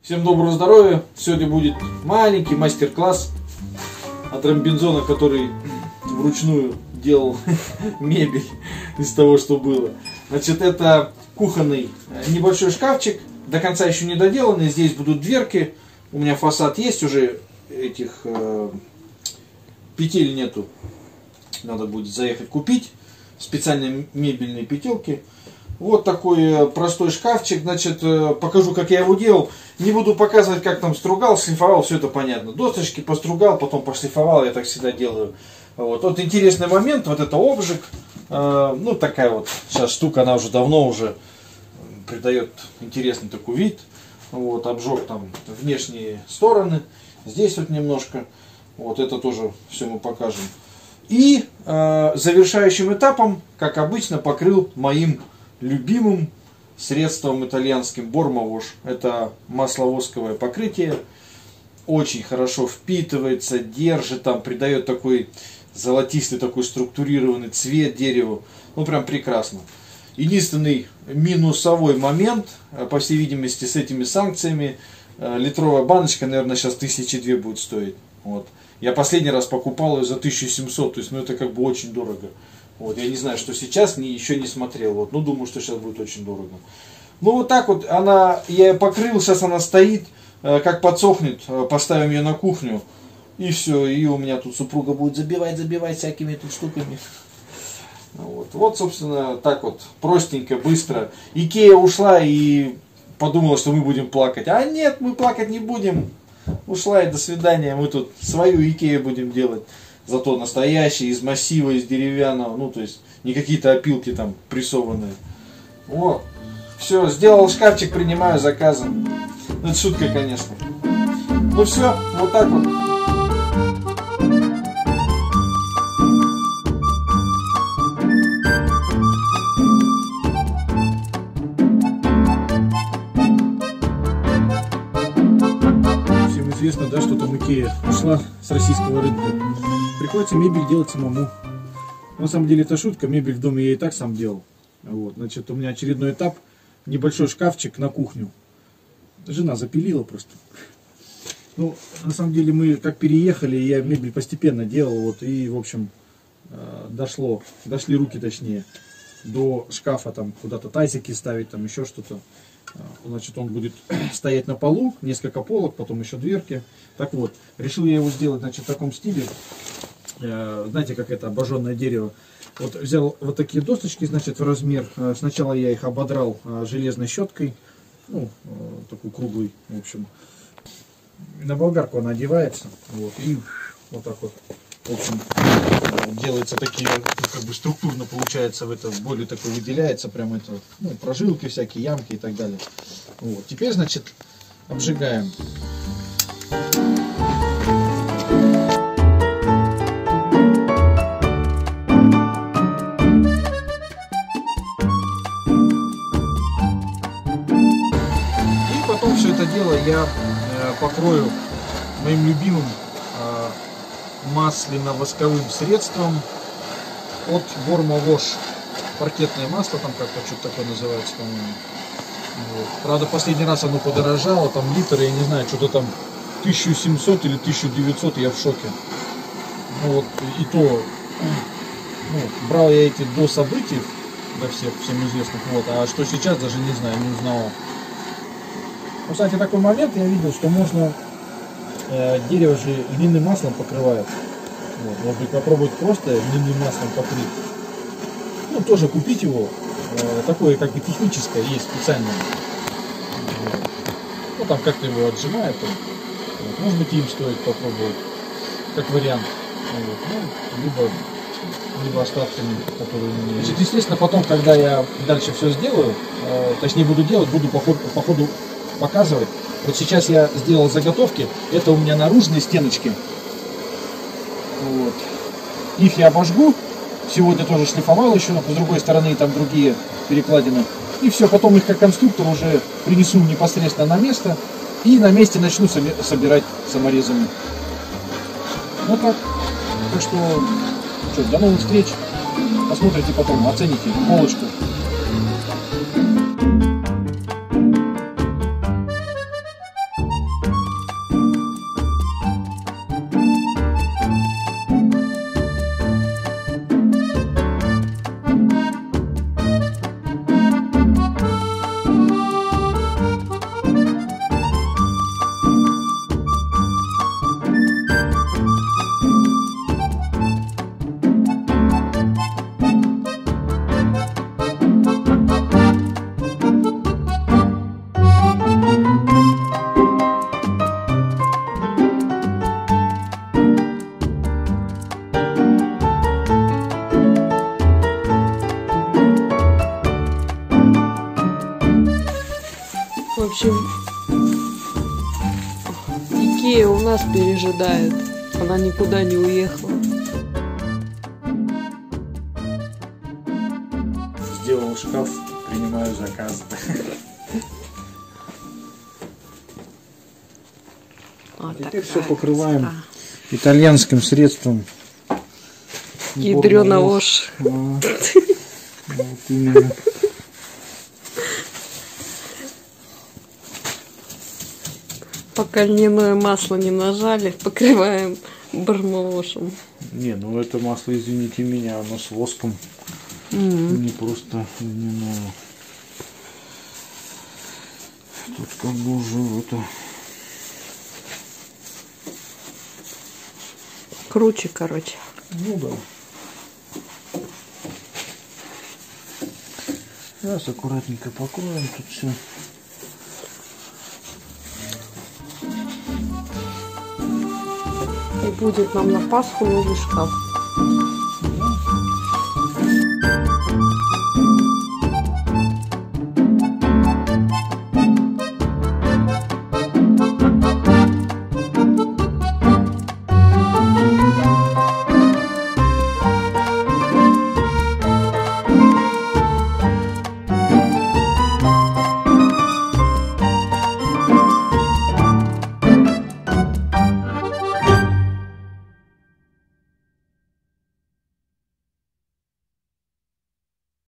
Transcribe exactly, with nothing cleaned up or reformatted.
Всем доброго здоровья! Сегодня будет маленький мастер-класс от Ромбинзона, который вручную делал мебель из того, что было. Значит, это кухонный небольшой шкафчик, до конца еще не доделанный. Здесь будут дверки. У меня фасад есть, уже этих э, петель нету. Надо будет заехать купить специальные мебельные петелки. Вот такой простой шкафчик. Значит, покажу, как я его делал. Не буду показывать, как там стругал, шлифовал, все это понятно. Досточки постругал, потом пошлифовал, я так всегда делаю. Вот, вот интересный момент, вот это обжиг. Э, ну, такая вот сейчас штука, она уже давно уже придает интересный такой вид. Вот, обжег там внешние стороны. Здесь вот немножко. Вот это тоже все мы покажем. И э, завершающим этапом, как обычно, покрыл моим любимым средством итальянским Bormavosh. Это масловосковое покрытие. Очень хорошо впитывается, держит, там придает такой золотистый, такой структурированный цвет дереву. Ну прям прекрасно. Единственный минусовой момент, по всей видимости, с этими санкциями, литровая баночка, наверное, сейчас тысячи две будет стоить. Вот. Я последний раз покупал ее за тысячу семьсот, то есть, ну это как бы очень дорого. Вот, я не знаю, что сейчас, не, еще не смотрел. Вот, ну, думаю, что сейчас будет очень дорого. Ну, вот так вот, она, я ее покрыл, сейчас она стоит, э, как подсохнет, э, поставим ее на кухню. И все, и у меня тут супруга будет забивать, забивать всякими тут штуками. Вот, вот, собственно, так вот, простенько, быстро. Икея ушла и подумала, что мы будем плакать. А нет, мы плакать не будем. Ушла и до свидания, мы тут свою Икею будем делать. Зато настоящий, из массива, из деревянного, ну то есть не какие-то опилки там прессованные. Вот. Все, сделал шкафчик, принимаю заказы. Ну, это шутка, конечно. Ну все, вот так вот. Всем известно, да, что там Икея ушла с российского рынка. Приходится мебель делать самому. На самом деле это шутка, мебель в доме я и так сам делал. Вот, значит, у меня очередной этап, небольшой шкафчик на кухню. Жена запилила просто. Ну, на самом деле мы как переехали, я мебель постепенно делал, вот, и, в общем, дошло, дошли руки, точнее, до шкафа, там, куда-то тазики ставить, там, еще что-то. Значит, он будет стоять на полу, несколько полок, потом еще дверки. Так вот, решил я его сделать, значит, в таком стиле. Знаете, как это обожженное дерево. Вот взял вот такие досточки, значит, в размер. Сначала я их ободрал железной щеткой, ну, такой круглый, в общем. На болгарку она одевается, вот, и вот так вот, в общем, делается такие, как бы структурно получается, в это более такой выделяется, прям это, ну, прожилки всякие, ямки и так далее. Вот, теперь, значит, обжигаем. Потом все это дело я э, покрою моим любимым э, масляно-восковым средством от Bormavosh. Паркетное масло, там как-то что-то такое называется, по-моему. Вот. Правда, последний раз оно подорожало, там литр, я не знаю, что-то там тысяча семьсот или тысяча девятьсот, я в шоке. Ну, вот, и то, ну, брал я эти до событий, до всех, всем известных, вот, а что сейчас, даже не знаю, не узнавал. Ну, кстати, такой момент я видел, что можно э, дерево же льняным маслом покрывают. Вот, может быть, попробовать просто льняным маслом покрыть. Ну, тоже купить его. Э, такое как бы техническое есть специальное. Вот. Ну, там как-то его отжимает. Вот. Может быть, им стоит попробовать. Как вариант. Вот. Ну, либо, либо остатками, которые у меня есть. Значит, естественно, потом, когда я дальше все сделаю, э, точнее буду делать, буду по ходу, по ходу показывать. Вот сейчас я сделал заготовки. Это у меня наружные стеночки. Вот. Их я обожгу. Сегодня тоже шлифовал еще, но с другой стороны там другие перекладины. И все, потом их как конструктор уже принесу непосредственно на место. И на месте начну собирать саморезами. Вот так. Так что, что, до новых встреч. Посмотрите потом, оцените полочку. Икея у нас пережидает. Она никуда не уехала. Сделал шкаф, принимаю заказ. Вот Теперь такая все покрываем красота. итальянским средством. Ядрёна ложь. А, вот именно. Пока льняное масло не нажали, покрываем бармалошем. Не, ну это масло, извините меня, оно с воском. Mm-hmm. Не просто льняное. Тут как бы уже это... Круче, короче. Ну да. Сейчас аккуратненько покроем тут все. И будет нам на Пасху новый шкаф.